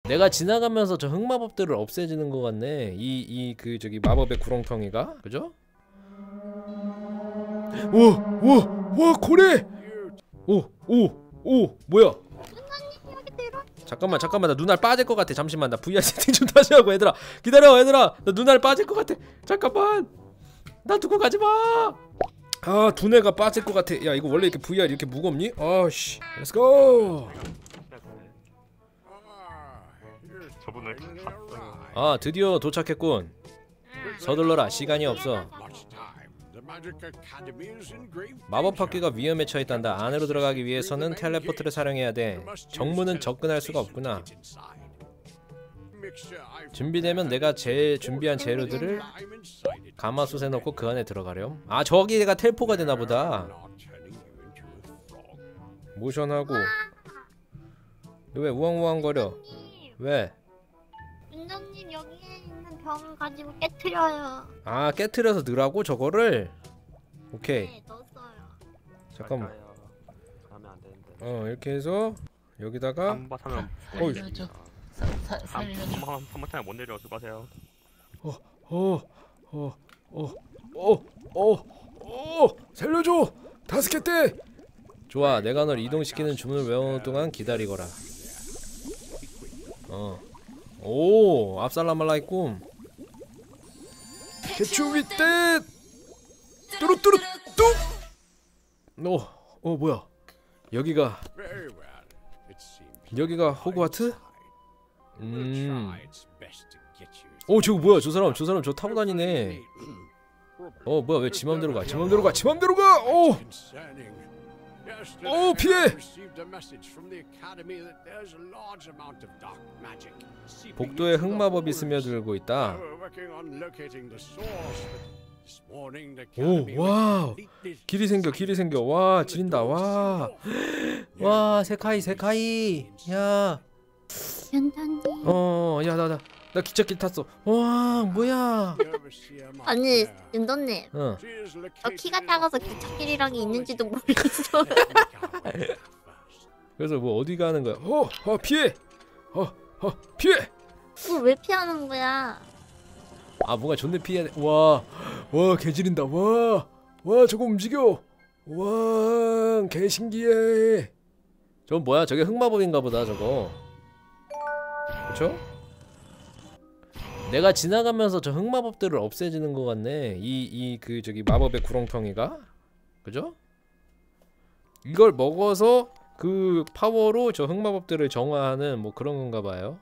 내가 지나가면서 저 흑마법들을 없애지는 것 같네. 그 저기 마법의 구렁텅이가, 그죠? 와 고래! 오 뭐야? 잠깐만 나 눈알 빠질 것 같아. 잠시만 나 VR 세팅 좀 다시 하고. 얘들아 기다려. 얘들아 나 눈알 빠질 것 같아. 잠깐만 나 두고 가지마. 아 두뇌가 빠질 것 같아. 야 이거 원래 이렇게 VR 이렇게 무겁니? 아씨 렛츠고. 아 드디어 도착했군. 서둘러라 시간이 없어. 마법학교가 위험에 처했단다. 안으로 들어가기 위해서는 텔레포트를 사용해야 돼. 정문은 접근할 수가 없구나. 준비되면 내가 준비한 재료들을 가마솥에 넣고 그 안에 들어가렴. 아 저기가 텔포가 되나보다. 모션하고. 너 왜 우왕우왕거려? 왜? 윤정님 여기에 있는 병을 가지고 깨트려요. 아 깨트려서 넣으라고 저거를? 오케이. 네, 넣었어요. 잠깐만. 이렇게 해서 여기다가 살려줘. 살려줘. 못 내려. 수고하세요. 살려줘. 5개 때. 좋아, 내가 널 이동시키는 주문을 외우는 동안 기다리거라. 오, 압살라말라이쿰. 개추 윗댓. 뚜루뚜루 뚝. 뭐야? 여기가 호그와트? 저거 뭐야? 저 사람 저 타고 다니네. 뭐야? 왜 지 맘대로 가? 피해! 복도에 흑마법이 스며들고 있다. 와 길이 생겨. 와 지린다. 와 세카이. 야 윤정님. 나 기찻길 탔어. 와 뭐야? 아니 윤정님. 저 키가 작아서 기찻길이란 게 있는지도 모르겠어요. 그래서 뭐 어디 가는 거야? 피해! 피해! 그걸 왜 피하는 거야? 아 뭔가 존내 피해야 돼. 와 개지린다. 와 저거 움직여. 와 개신기해. 저건 뭐야? 저게 흑마법인가 보다 저거. 그쵸? 내가 지나가면서 저 흑마법들을 없애지는 것 같네. 그 저기 마법의 구렁텅이가, 그죠? 이걸 먹어서 그 파워로 저 흑마법들을 정화하는 뭐 그런 건가 봐요.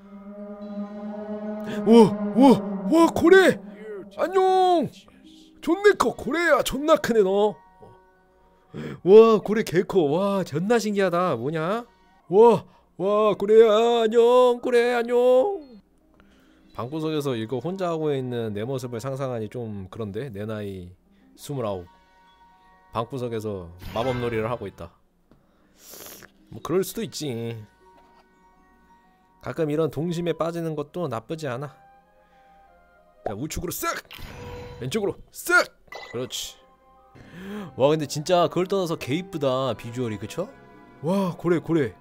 와 고래! 안녕! 존내 커. 고래야 존나 크네 너. 와 고래 개커. 와 존나 신기하다. 뭐냐? 와 고래야 안녕. 고래 안녕. 방구석에서 이거 혼자 하고 있는 내 모습을 상상하니 좀 그런데. 내 나이 29. 방구석에서 마법놀이를 하고 있다. 뭐 그럴 수도 있지. 가끔 이런 동심에 빠지는 것도 나쁘지 않아. 야 우측으로 쓱! 왼쪽으로 쓱! 그렇지. 와 근데 진짜 그걸 떠나서 개 이쁘다 비주얼이. 그쵸? 와 고래.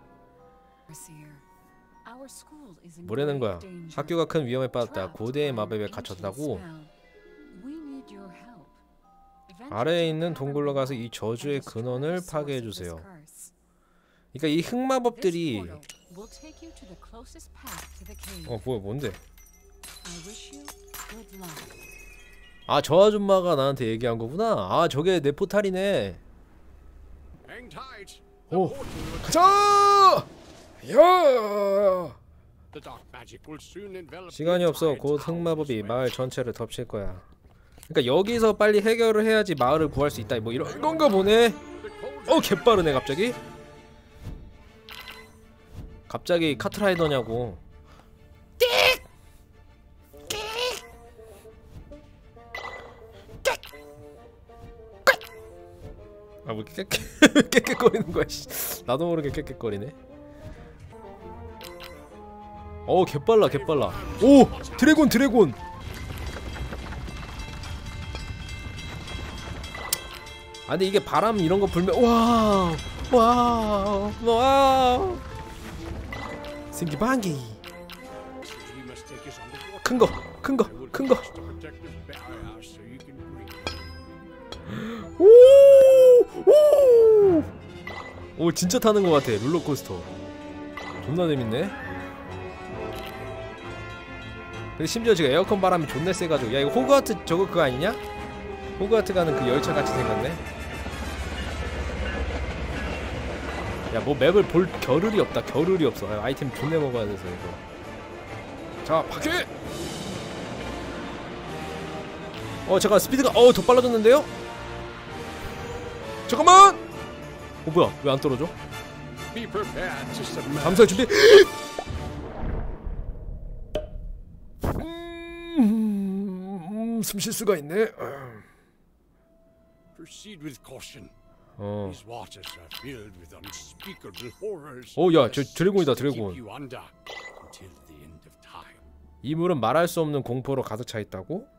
뭐라는 거야? 학교가 큰 위험에 빠졌다. 고대의 마법에 갇혔다고? 아래에 있는 동굴로 가서 이 저주의 근원을 파괴해주세요. 그러니까 이 흑마법들이 뭐야 뭔데? 아 저 아줌마가 나한테 얘기한 거구나. 아 저게 내 포탈이네. 가자! 야! 시간이 없어. 곧 흑마법이 마을 전체를 덮칠 거야. 그러니까 여기서 빨리 해결을 해야지 마을을 구할 수 있다. 뭐 이런 건가 보네. 개빠르네 갑자기. 갑자기 카트라이더냐고. 아 뭐 깨끗거리는 거야. 나도 모르게 깨끗거리네. 개빨라. 오! 드래곤! 아 근데 이게 바람 이런 거 불면 와우 생기방기. 큰 거, 큰 거, 큰 거. 오, 진짜 타는 것 같아. 롤러코스터. 존나 재밌네. 근데 심지어 지금 에어컨 바람이 존나 세가지고. 야, 이거 호그와트 저거 그거 아니냐? 호그와트 가는 그 열차 같이 생겼네. 야, 뭐 맵을 볼 겨를이 없다. 겨를이 없어. 아이템 존나 먹어야 돼서 이거. 자, 바퀴. 잠깐 스피드가 더 빨라졌는데요? 잠깐만. 뭐야? 왜 안 떨어져? 잠수할 준비. 숨 쉴 수가 있네. 야, 저 드래곤이다, 드래곤. 이 물은 말할 수 없는 공포로 가득 차 있다고?